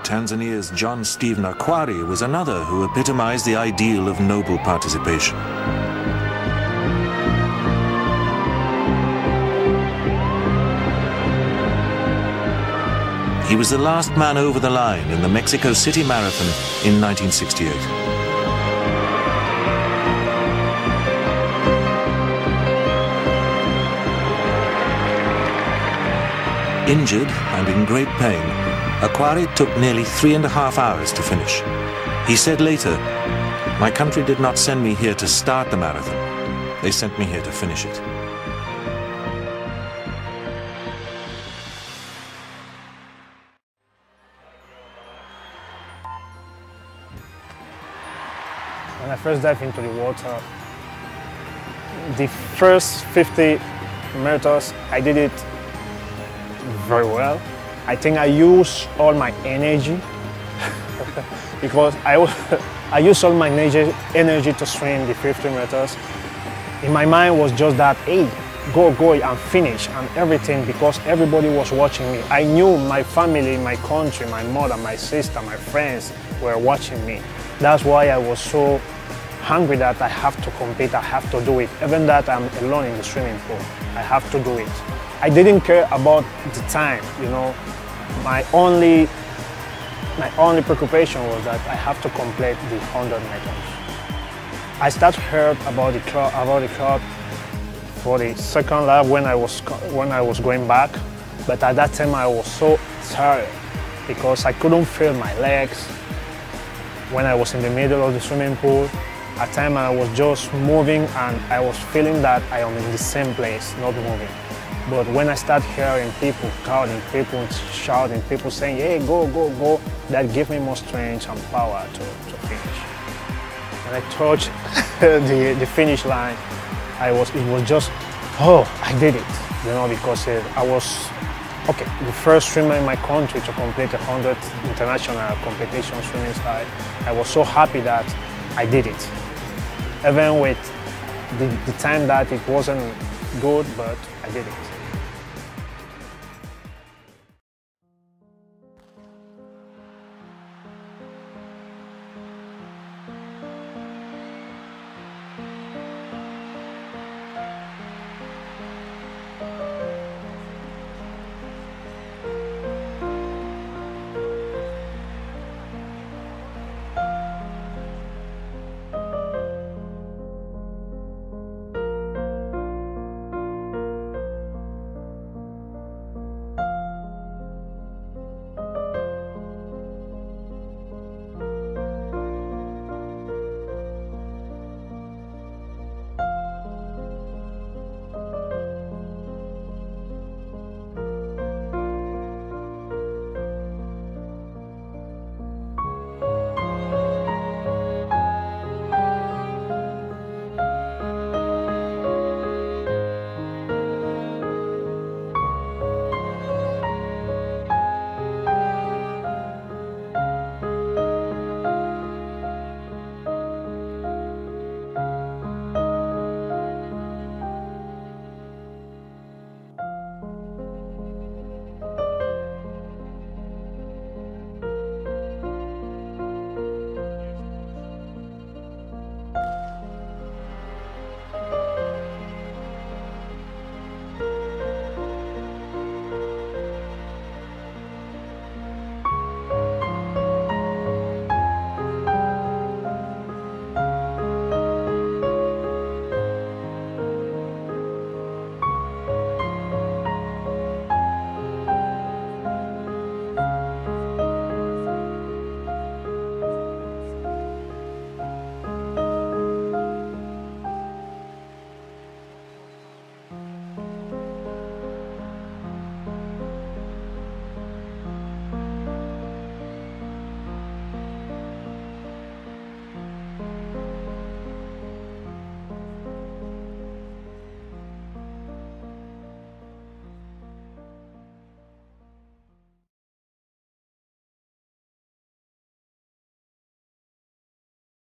Tanzania's Stephen Akhwari was another who epitomized the ideal of noble participation. He was the last man over the line in the Mexico City Marathon in 1968. Injured and in great pain, Akhwari took nearly 3.5 hours to finish. He said later, "My country did not send me here to start the marathon. They sent me here to finish it." When I first dived into the water, the first 50 meters, I did it very well. I think I used all my energy because I used all my energy to swim the 50 meters. In my mind was just that, hey, go and finish and everything, because everybody was watching me. I knew my family, my country, my mother, my sister, my friends were watching me. That's why I was so hungry that I have to compete, I have to do it. Even that I'm alone in the swimming pool, I have to do it. I didn't care about the time, you know. My only preoccupation was that I have to complete the 100 meters. I started heard about the crowd for the second lap when I was going back, but at that time I was so tired because I couldn't feel my legs when I was in the middle of the swimming pool. At times I was just moving and I was feeling that I am in the same place, not moving. But when I start hearing people crowding, people shouting, people saying, hey, go, that gave me more strength and power to finish. When I touched the finish line, it was just, oh, I did it, you know, because I was, okay, the first swimmer in my country to complete 100 international competition swimming style. I was so happy that I did it. Even with the time that it wasn't good, but I did it.